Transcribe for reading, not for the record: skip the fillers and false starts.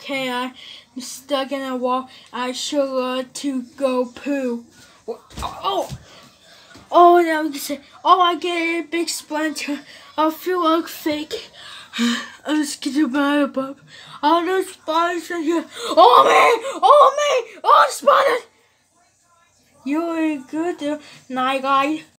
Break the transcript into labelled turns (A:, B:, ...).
A: okay, I'm stuck in a wall. I sure to go poo. Oh, now we can say, oh, I get a big splinter. I feel like fake. I'm scared about it, Bob. All those spiders in here. Oh, man! Oh, man! Oh, spiders! You're a good night, guy.